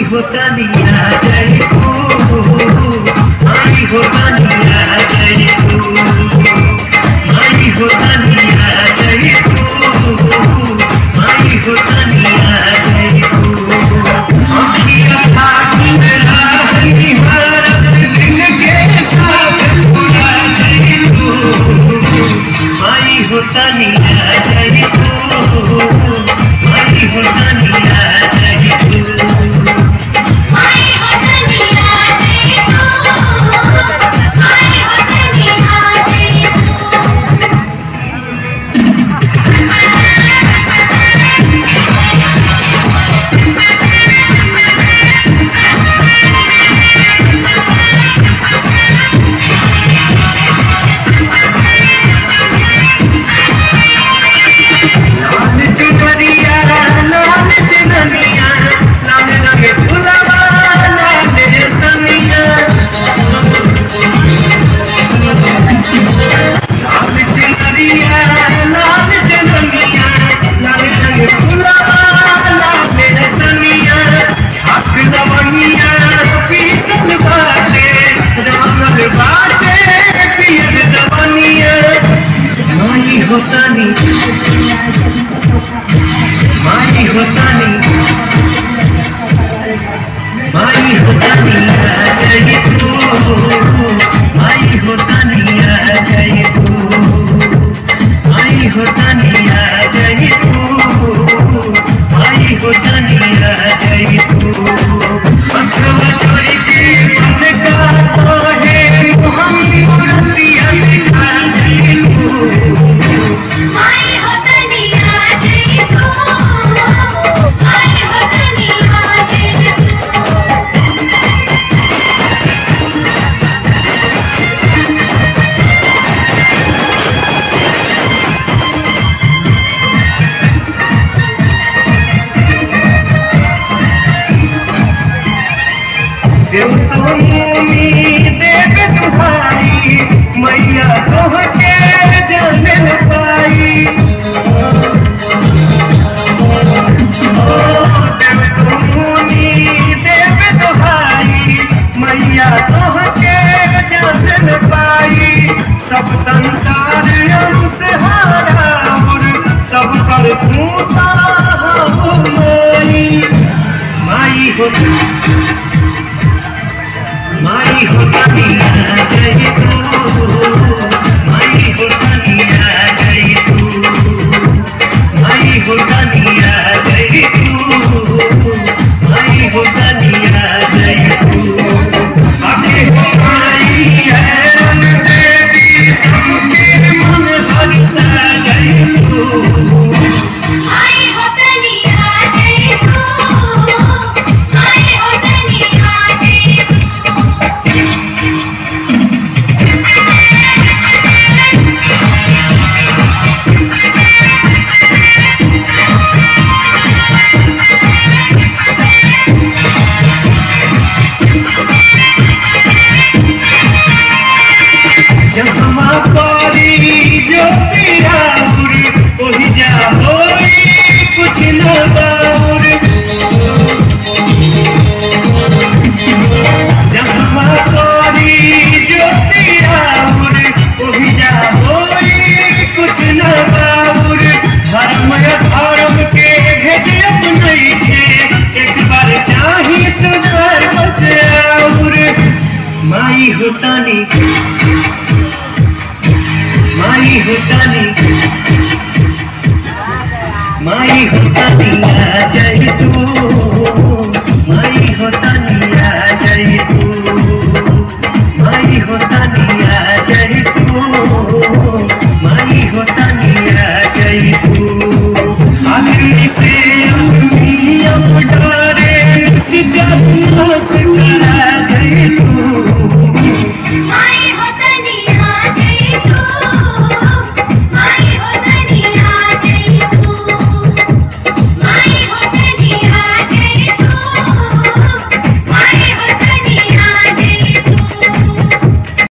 होता नहीं आ जाए माई होता नहीं आ जाए माई होता नहीं आ जाए माई होता नहीं आ जाए अखियां खाकी राही भारत दिल के साथ पूरा जाए माई होता नहीं आ जाए माई होता नहीं आ जाए माई होता नहीं आ जाए माई होता नहीं आ जाए होता नहीं माई होता नहीं माई होता नहीं आ जाए माई होता नहीं आ जाए माई होता नहीं आ जाए माई होता नहीं आ जाए अथवा चोरी के मन का तो है हम मूर्तियां दिखा जाए माई होता नहीं आ जाए माई होता नहीं आ जाए देव तुम्हें देव तुम्हारी मैया तोहके जाने न पाई देव तुम्हें देव तुम्हारी मैया तोहके जाने न पाई सब संसार हमसे हारा और सब पर पूता माई होता नहीं आ जाए माई होता नहीं आ जाए माई होता नहीं आ जाए माई होता नहीं आ जाए आगे माई है देवी सबके मन हर सा जाए माई होता नहीं आ जाए माई होता नहीं आ जाए जहाँ पारी जो तेरा वही जा होई कुछ न बाउर जहाँ पारी जो तेरा वही जा होई कुछ न बाउर धर्म धर्म के भेद अपनई थे एक बार चाही सुधार बस और माई होता नहीं माई होता नहीं माई होता नहीं आ जाए